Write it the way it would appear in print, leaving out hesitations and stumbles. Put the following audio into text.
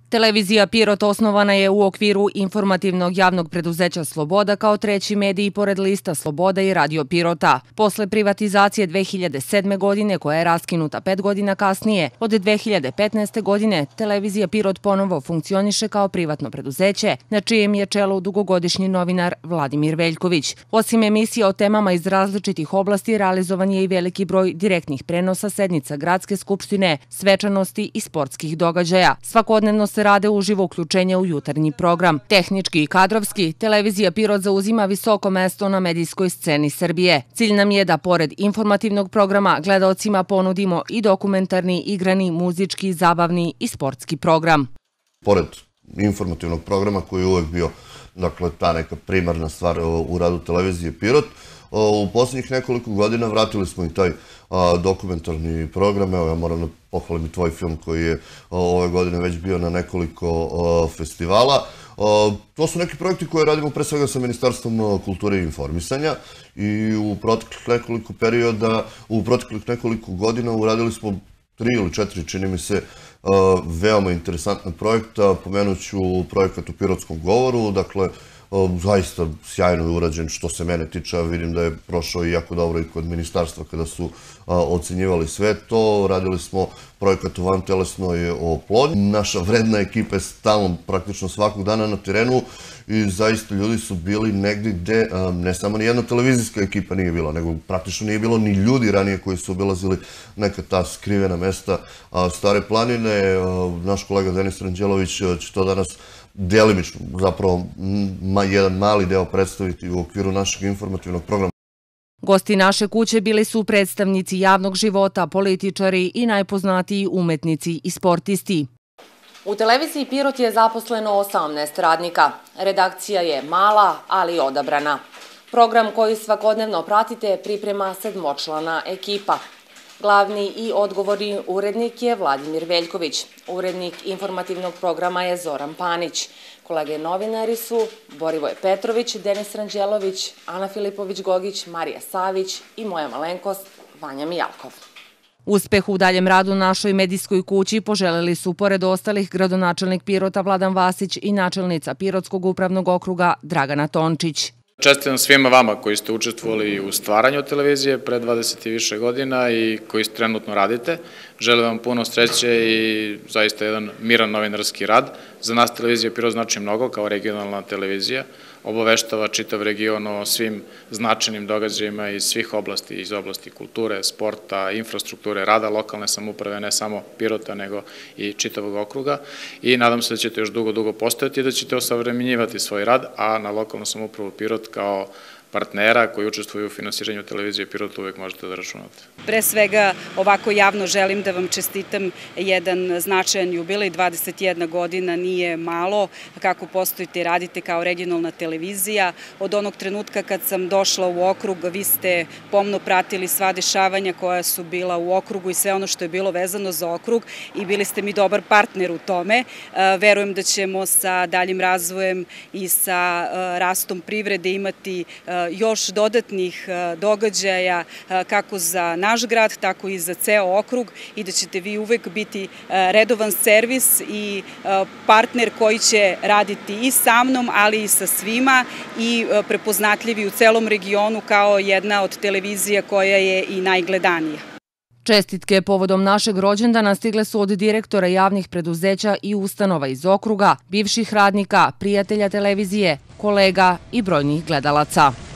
Televizija Pirot osnovana je u okviru informativnog javnog preduzeća Sloboda kao treći medij pored lista Sloboda i Radio Pirota. Posle privatizacije 2007. godine, koja je raskinuta 5 godina kasnije, od 2015. godine Televizija Pirot ponovo funkcioniše kao privatno preduzeće, na čijem je čelu dugogodišnji novinar Vladimir Veljković. Osim emisija o temama iz različitih oblasti, realizovan je i veliki broj direktnih prenosa sednica Gradske skupštine, svečanosti i sportskih događaja. Svakodnevno se rade uživo uključenja u jutarnji program. Tehnički i kadrovski, Televizija Pirot zauzima visoko mesto na medijskoj sceni Srbije. Cilj nam je da, pored informativnog programa, gledaocima ponudimo i dokumentarni, igrani, muzički, zabavni i sportski program. Pored informativnog programa koji je uvek bio, dakle, ta neka primarna stvar u radu Televizije Pirot, u poslednjih nekoliko godina vratili smo i taj dokumentarni program. Evo, ja moram da pohvalim i tvoj film koji je ove godine već bio na nekoliko festivala. To su neki projekti koje radimo pre svega sa Ministarstvom kulture i informisanja i u proteklih nekoliko godina uradili smo 3 ili 4, čini mi se, veoma interesantna projekta. Pomenut ću projekat u Pirotskom govoru, dakle, zaista sjajno je urađen što se mene tiče. Vidim da je prošao i jako dobro i kod ministarstva kada su ocenjivali sve to. Radili smo projekat u vantelesnoj oplodnji. Naša vredna ekipa je stalno, praktično svakog dana na terenu i zaista ljudi su bili negdje gde ne samo ni jedna televizijska ekipa nije bila, nego praktično nije bilo ni ljudi ranije koji su obilazili neka ta skrivena mesta Stare planine. Naš kolega Denis Ranđelović će to danas delimično, zapravo jedan mali deo predstaviti u okviru našeg informativnog programa. Gosti naše kuće bili su predstavnici javnog života, političari i najpoznatiji umetnici i sportisti. U Televiziji Pirot je zaposleno 18 radnika. Redakcija je mala, ali odabrana. Program koji svakodnevno pratite priprema 7-člana ekipa. Glavni i odgovorni urednik je Vladimir Veljković. Urednik informativnog programa je Zoran Panić. Kolege novinari su Borivoj Petrović, Denis Ranđelović, Ana Filipović-Gogić, Marija Savić i moja malenkost Vanja Mijalkov. Uspeh u daljem radu našoj medijskoj kući poželeli su, pored ostalih, gradonačelnik Pirota Vladan Vasić i načelnica Pirotskog upravnog okruga Dragana Tončić. Čestitam svima vama koji ste učestvovali u stvaranju televizije pre 20 i više godina i koji trenutno radite. Želim vam puno sreće i zaista jedan miran novinarski rad. Za nas Televizija Pirot znači mnogo kao regionalna televizija. Obaveštava čitav region o svim značajnim događajima iz svih oblasti, iz oblasti kulture, sporta, infrastrukture, rada lokalne samouprave, ne samo Pirota, nego i čitavog okruga. I nadam se da ćete još dugo postojati i da ćete osavremenjivati svoj rad, a na lokalnu samoupravu Pirot kao partnera koji učestvuju u finansiranju Televizije Pirot uvek možete da računate. Pre svega, ovako javno želim da vam čestitam jedan značajan jubilej. 21 godina nije malo kako postojite i radite kao regionalna televizija. Od onog trenutka kad sam došla u okrug, vi ste pomno pratili sva dešavanja koja su bila u okrugu i sve ono što je bilo vezano za okrug i bili ste mi dobar partner u tome. Verujem da ćemo sa daljim razvojem i sa rastom privrede imati još dodatnih događaja kako za naš grad, tako i za ceo okrug i da ćete vi uvek biti redovan servis i partner koji će raditi i sa mnom, ali i sa svima i prepoznatljivi u celom regionu kao jedna od televizija koja je i najgledanija. Čestitke povodom našeg rođendana stigle su od direktora javnih preduzeća i ustanova iz okruga, bivših radnika, prijatelja televizije, kolega i brojnih gledalaca.